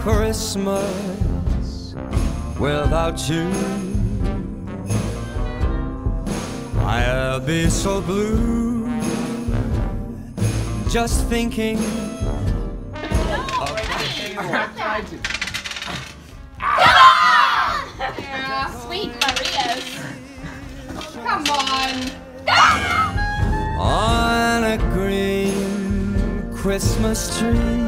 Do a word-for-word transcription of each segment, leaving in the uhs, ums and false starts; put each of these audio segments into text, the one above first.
Christmas without you. I'll be so blue just thinking of Yeah, sweet Maria's. Come on. on a green Christmas tree.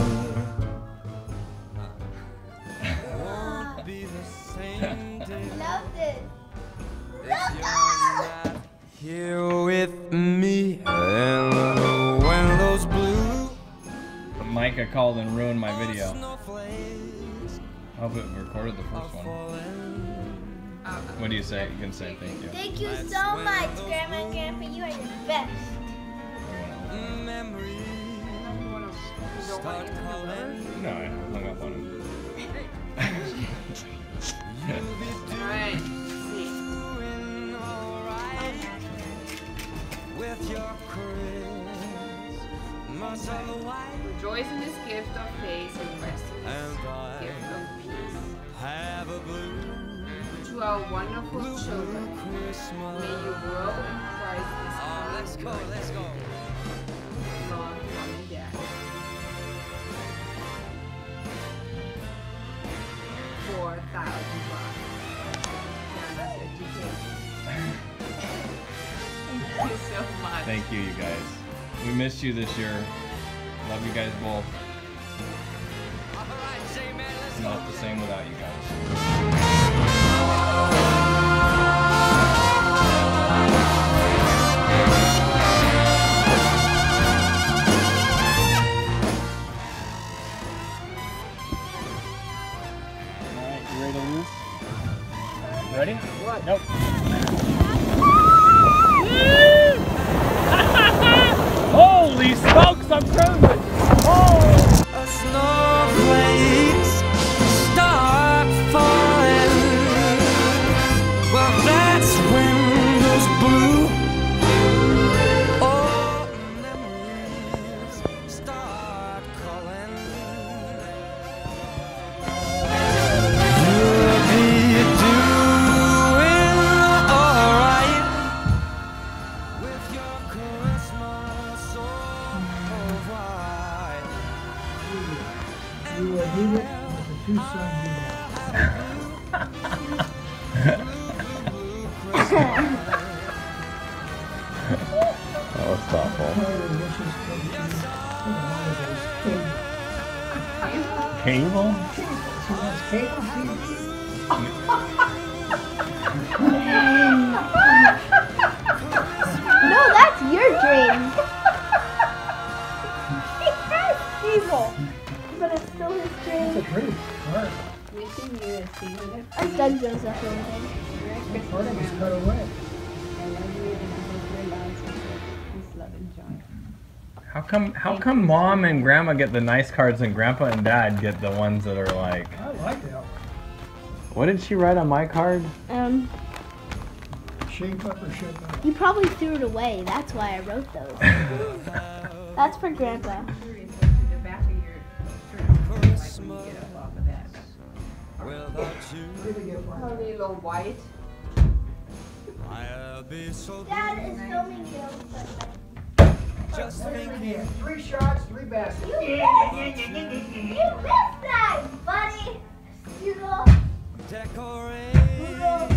Won't be the same day Loved it. if you're not here with me. And when those blue Micah called and ruined my video. snowflakes I hope it recorded the first one. What do you say? You can say thank you. Thank you so much, Grandma and Grandpa. You are the best. memories start calling. No, I hung up on him. Alright. Doing alright with your Christmas of white. Rejoice in this gift of faith and rest in And this I gift of peace. have a blue To our wonderful children, Christmas. may you grow in Christ this Oh, let's go, coming let's go. year. Love, Mom and Dad. Four thousand bucks. Nana's education. Thank you so much. Thank you, you guys. We missed you this year. Love you guys both. All right, say man, let's It's go. not the same without you guys. Alright, you ready to lose? Ready? What? Nope. Holy smokes, I'm cruising! Oh! A snowflakes start falling. Well, that's when those blue old memories start calling. You'll be doing alright with your Christmas so white. You will leave it with the two sons you have. That was thoughtful. One of the wishes comes to you for the holidays. Cable? Cable. She wants cable T V. No, that's your dream. He has cable, but it's still his It's a dream. pretty part. Wishing you a season of Our Doug Joseph over there. Part of it's cut away. How come how come mom and grandma get the nice cards and grandpa and dad get the ones that are like I like that one. what did she write on my card? Um, Shape up or shut up. you probably threw it away. That's why I wrote those. That's for Grandpa. the back of your shirt. Like when you get up off of that. Without you, Really get one. How they little white. I'll be so Dad is filming you. just thinking. Three shots, three baskets. You missed! You missed that, buddy! You go. Decorate